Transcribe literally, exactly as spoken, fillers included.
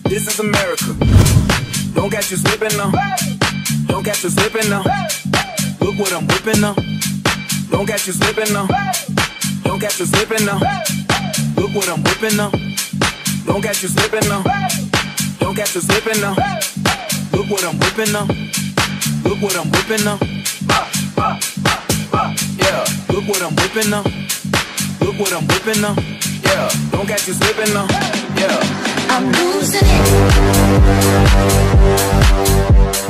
This is America. Don't catch you slipping now. Don't catch you slipping now. Look what I'm whipping now. Don't catch you slipping now. Don't catch you slipping now. Look what I'm whipping now. Don't catch you slipping now. Don't catch you slipping now. Look what I'm whipping now. Look what I'm whipping now. Yeah, look what I'm whipping now. Look what I'm whipping now. Yeah, don't catch you slipping now. Yeah, I'm losing it.